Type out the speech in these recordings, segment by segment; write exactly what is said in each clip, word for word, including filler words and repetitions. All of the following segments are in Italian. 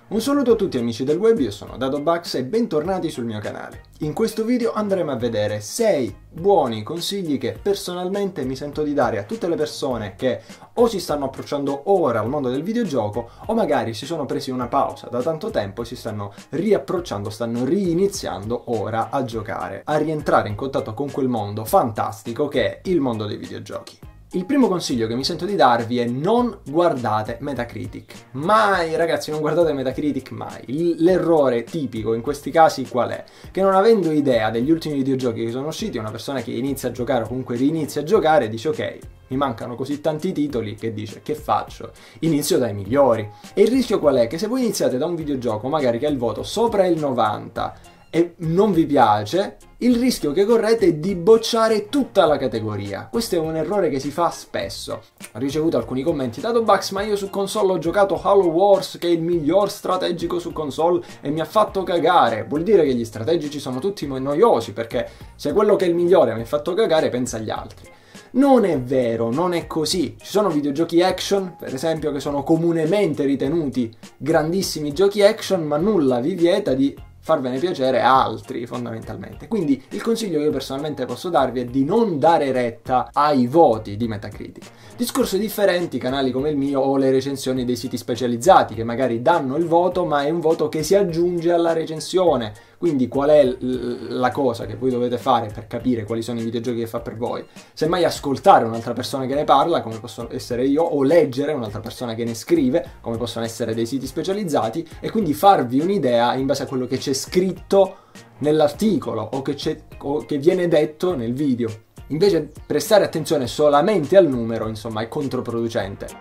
Un saluto a tutti amici del web, io sono DadoBugs e bentornati sul mio canale. In questo video andremo a vedere sei buoni consigli che personalmente mi sento di dare a tutte le persone che o si stanno approcciando ora al mondo del videogioco o magari si sono presi una pausa da tanto tempo e si stanno riapprocciando, stanno riniziando ora a giocare, a rientrare in contatto con quel mondo fantastico che è il mondo dei videogiochi. Il primo consiglio che mi sento di darvi è: non guardate Metacritic. Mai, ragazzi, non guardate Metacritic mai. L'errore tipico in questi casi qual è? Che non avendo idea degli ultimi videogiochi che sono usciti, una persona che inizia a giocare o comunque rinizia a giocare dice ok, mi mancano così tanti titoli che dice che faccio? Inizio dai migliori. E il rischio qual è? Che se voi iniziate da un videogioco magari che ha il voto sopra il novanta e non vi piace, il rischio che correte è di bocciare tutta la categoria. Questo è un errore che si fa spesso. Ho ricevuto alcuni commenti: DadoBugs, ma io su console ho giocato Halo Wars, che è il miglior strategico su console, e mi ha fatto cagare. Vuol dire che gli strategici sono tutti noiosi, perché se quello che è il migliore mi ha fatto cagare, pensa agli altri. Non è vero, non è così. Ci sono videogiochi action, per esempio, che sono comunemente ritenuti grandissimi giochi action, ma nulla vi vieta di farvene piacere altri, fondamentalmente. Quindi il consiglio che io personalmente posso darvi è di non dare retta ai voti di Metacritic. Discorsi differenti canali come il mio o le recensioni dei siti specializzati, che magari danno il voto ma è un voto che si aggiunge alla recensione. Quindi qual è la cosa che voi dovete fare per capire quali sono i videogiochi che fa per voi? Semmai ascoltare un'altra persona che ne parla, come posso essere io, o leggere un'altra persona che ne scrive, come possono essere dei siti specializzati, e quindi farvi un'idea in base a quello che c'è scritto nell'articolo o che, c'è, o che viene detto nel video. Invece prestare attenzione solamente al numero, insomma, è controproducente.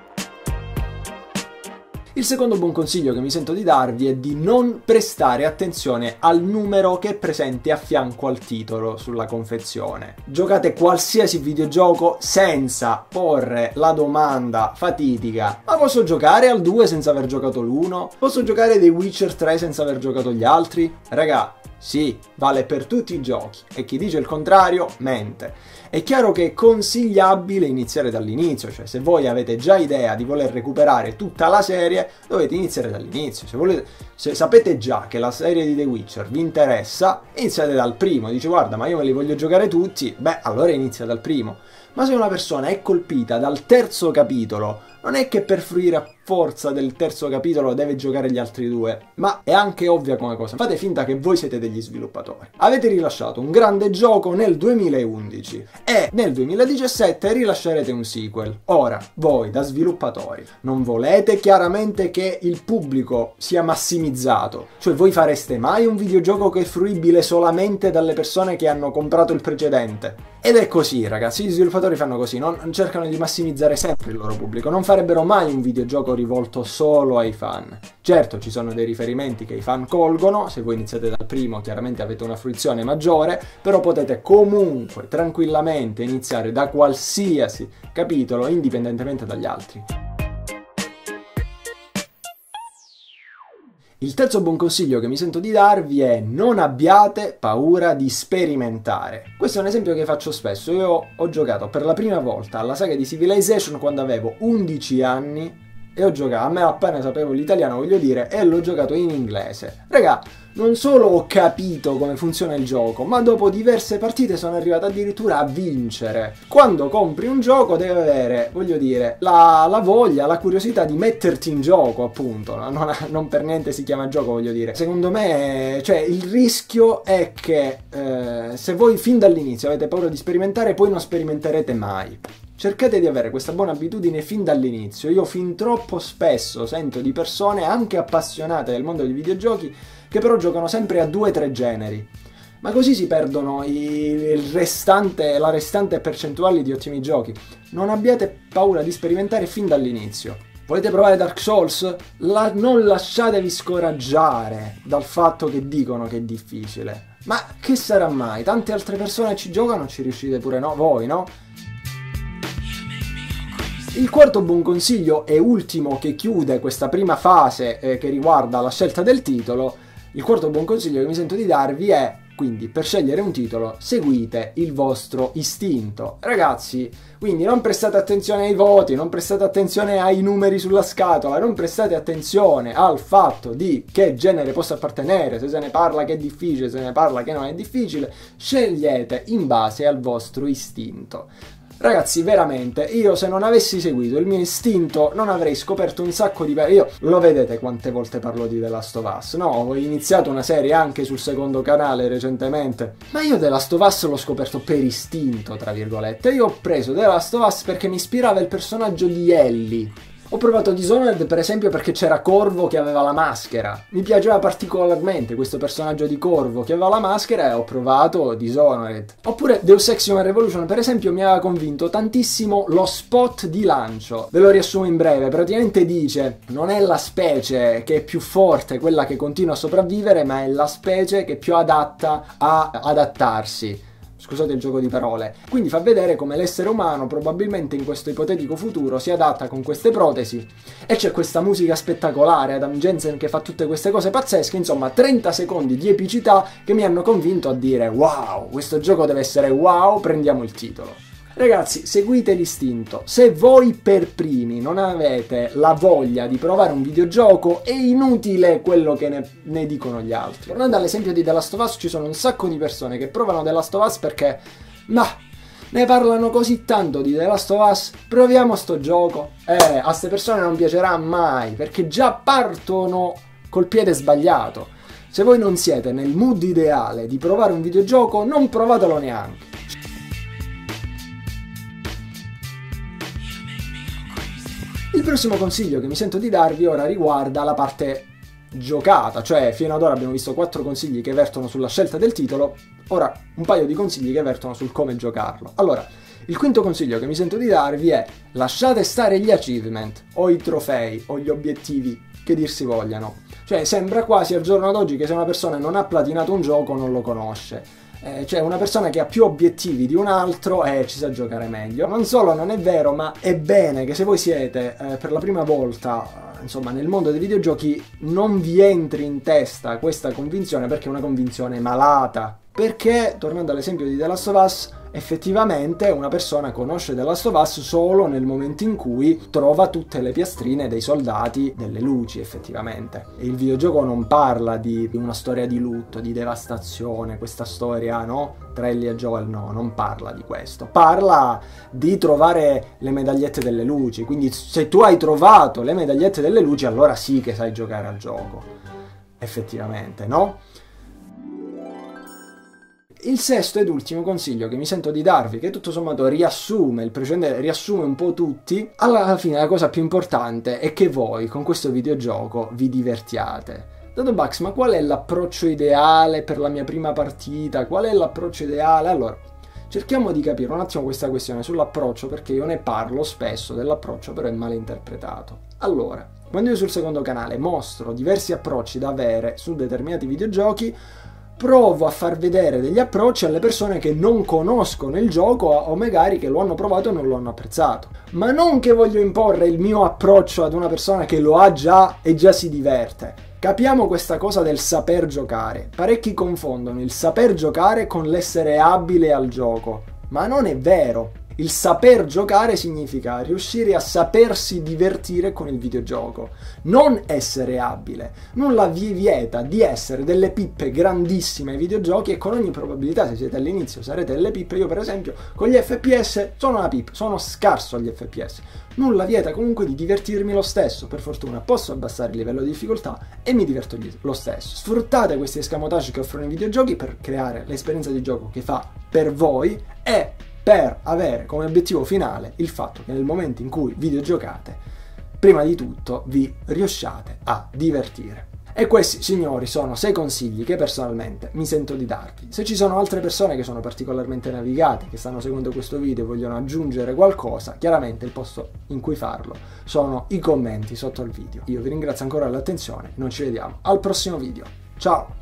Il secondo buon consiglio che mi sento di darvi è di non prestare attenzione al numero che è presente a fianco al titolo sulla confezione. Giocate qualsiasi videogioco senza porre la domanda fatidica: ma posso giocare al due senza aver giocato l'uno? Posso giocare The Witcher tre senza aver giocato gli altri? Raga, sì, vale per tutti i giochi, e chi dice il contrario mente. È chiaro che è consigliabile iniziare dall'inizio, cioè se voi avete già idea di voler recuperare tutta la serie, dovete iniziare dall'inizio. Se, volete, se sapete già che la serie di The Witcher vi interessa, iniziate dal primo. Dice guarda, ma io me li voglio giocare tutti, beh allora inizia dal primo. Ma se una persona è colpita dal terzo capitolo, non è che per fruire a forza del terzo capitolo deve giocare gli altri due, ma è anche ovvia come cosa. Fate finta che voi siete degli sviluppatori. Avete rilasciato un grande gioco nel duemilaundici e nel duemiladiciassette rilascerete un sequel. Ora, voi da sviluppatori non volete chiaramente che il pubblico sia massimizzato, cioè voi fareste mai un videogioco che è fruibile solamente dalle persone che hanno comprato il precedente? Ed è così, ragazzi, gli sviluppatori fanno così, non cercano di massimizzare sempre il loro pubblico, non farebbero mai un videogioco rivolto solo ai fan. Certo, ci sono dei riferimenti che i fan colgono, se voi iniziate dal primo chiaramente avete una fruizione maggiore, però potete comunque tranquillamente iniziare da qualsiasi capitolo indipendentemente dagli altri. Il terzo buon consiglio che mi sento di darvi è: non abbiate paura di sperimentare. Questo è un esempio che faccio spesso. Io ho giocato per la prima volta alla saga di Civilization quando avevo undici anni e ho giocato, a me appena sapevo l'italiano voglio dire, e l'ho giocato in inglese. Raga, non solo ho capito come funziona il gioco, ma dopo diverse partite sono arrivato addirittura a vincere. Quando compri un gioco devi avere, voglio dire, la, la voglia, la curiosità di metterti in gioco, appunto. Non, non per niente si chiama gioco, voglio dire. Secondo me, cioè, il rischio è che eh, se voi fin dall'inizio avete paura di sperimentare, poi non sperimenterete mai. Cercate di avere questa buona abitudine fin dall'inizio. Io fin troppo spesso sento di persone anche appassionate del mondo dei videogiochi che però giocano sempre a due o tre generi. Ma così si perdono il restante, la restante percentuale di ottimi giochi. Non abbiate paura di sperimentare fin dall'inizio. Volete provare Dark Souls? La, non lasciatevi scoraggiare dal fatto che dicono che è difficile. Ma che sarà mai? Tante altre persone ci giocano, ci riuscite pure no? Voi, no? Il quarto buon consiglio e ultimo che chiude questa prima fase eh, che riguarda la scelta del titolo, il quarto buon consiglio che mi sento di darvi è: Quindi per scegliere un titolo seguite il vostro istinto. Ragazzi, quindi non prestate attenzione ai voti, non prestate attenzione ai numeri sulla scatola, non prestate attenzione al fatto di che genere possa appartenere, se se ne parla che è difficile, se ne parla che non è difficile, scegliete in base al vostro istinto. Ragazzi, veramente, io se non avessi seguito il mio istinto non avrei scoperto un sacco di... Io, lo vedete quante volte parlo di The Last of Us, no? Ho iniziato una serie anche sul secondo canale recentemente, ma io The Last of Us l'ho scoperto per istinto, tra virgolette. Io ho preso The Last of Us perché mi ispirava il personaggio di Ellie. Ho provato Dishonored per esempio perché c'era Corvo che aveva la maschera. Mi piaceva particolarmente questo personaggio di Corvo che aveva la maschera e ho provato Dishonored. Oppure Deus Ex Human Revolution per esempio mi aveva convinto tantissimo lo spot di lancio. Ve lo riassumo in breve, praticamente dice: non è la specie che è più forte, quella che continua a sopravvivere, ma è la specie che è più adatta a adattarsi. Scusate il gioco di parole. Quindi fa vedere come l'essere umano probabilmente in questo ipotetico futuro si adatta con queste protesi e c'è questa musica spettacolare, Adam Jensen che fa tutte queste cose pazzesche, insomma trenta secondi di epicità che mi hanno convinto a dire wow, questo gioco deve essere wow, prendiamo il titolo. Ragazzi, seguite l'istinto. Se voi per primi non avete la voglia di provare un videogioco, è inutile quello che ne, ne dicono gli altri. Tornando all'esempio di The Last of Us, ci sono un sacco di persone che provano The Last of Us perché, ma, ne parlano così tanto di The Last of Us, proviamo sto gioco. Eh, a queste persone non piacerà mai, perché già partono col piede sbagliato. Se voi non siete nel mood ideale di provare un videogioco, non provatelo neanche. Il prossimo consiglio che mi sento di darvi ora riguarda la parte giocata, cioè fino ad ora abbiamo visto quattro consigli che vertono sulla scelta del titolo, ora un paio di consigli che vertono sul come giocarlo. Allora, il quinto consiglio che mi sento di darvi è: lasciate stare gli achievement o i trofei o gli obiettivi che dir si vogliano. Cioè sembra quasi al giorno d'oggi che se una persona non ha platinato un gioco non lo conosce. Eh, cioè una persona che ha più obiettivi di un altro e eh, ci sa giocare meglio. Non solo non è vero, ma è bene che se voi siete eh, per la prima volta eh, insomma nel mondo dei videogiochi non vi entri in testa questa convinzione, perché è una convinzione malata. Perché, tornando all'esempio di The Last of Us, effettivamente una persona conosce The Last of Us solo nel momento in cui trova tutte le piastrine dei soldati delle luci, effettivamente. E il videogioco non parla di una storia di lutto, di devastazione, questa storia, no? Tra Ellie e Joel, no, non parla di questo. Parla di trovare le medagliette delle luci, quindi se tu hai trovato le medagliette delle luci, allora sì che sai giocare al gioco, effettivamente, no? Il sesto ed ultimo consiglio che mi sento di darvi, che tutto sommato riassume il precedente, riassume un po' tutti, alla fine la cosa più importante è che voi con questo videogioco vi divertiate. Dadobax, ma qual è l'approccio ideale per la mia prima partita? Qual è l'approccio ideale? Allora, cerchiamo di capire un attimo questa questione sull'approccio, perché io ne parlo spesso dell'approccio, però è male interpretato. Allora, quando io sul secondo canale mostro diversi approcci da avere su determinati videogiochi, provo a far vedere degli approcci alle persone che non conoscono il gioco o magari che lo hanno provato e non lo hanno apprezzato. Ma non che voglio imporre il mio approccio ad una persona che lo ha già e già si diverte. Capiamo questa cosa del saper giocare. Parecchi confondono il saper giocare con l'essere abile al gioco, ma non è vero. Il saper giocare significa riuscire a sapersi divertire con il videogioco, non essere abile. Nulla vi vieta di essere delle pippe grandissime ai videogiochi e con ogni probabilità, se siete all'inizio, sarete delle pippe. Io per esempio con gli F P S sono una pippa, sono scarso agli F P S. Nulla vieta comunque di divertirmi lo stesso. Per fortuna posso abbassare il livello di difficoltà e mi diverto lo stesso. Sfruttate questi escamotage che offrono i videogiochi per creare l'esperienza di gioco che fa per voi e per avere come obiettivo finale il fatto che nel momento in cui videogiocate, prima di tutto vi riusciate a divertire. E questi, signori, sono sei consigli che personalmente mi sento di darvi. Se ci sono altre persone che sono particolarmente navigate, che stanno seguendo questo video e vogliono aggiungere qualcosa, chiaramente il posto in cui farlo sono i commenti sotto il video. Io vi ringrazio ancora dell'attenzione, noi ci vediamo al prossimo video. Ciao!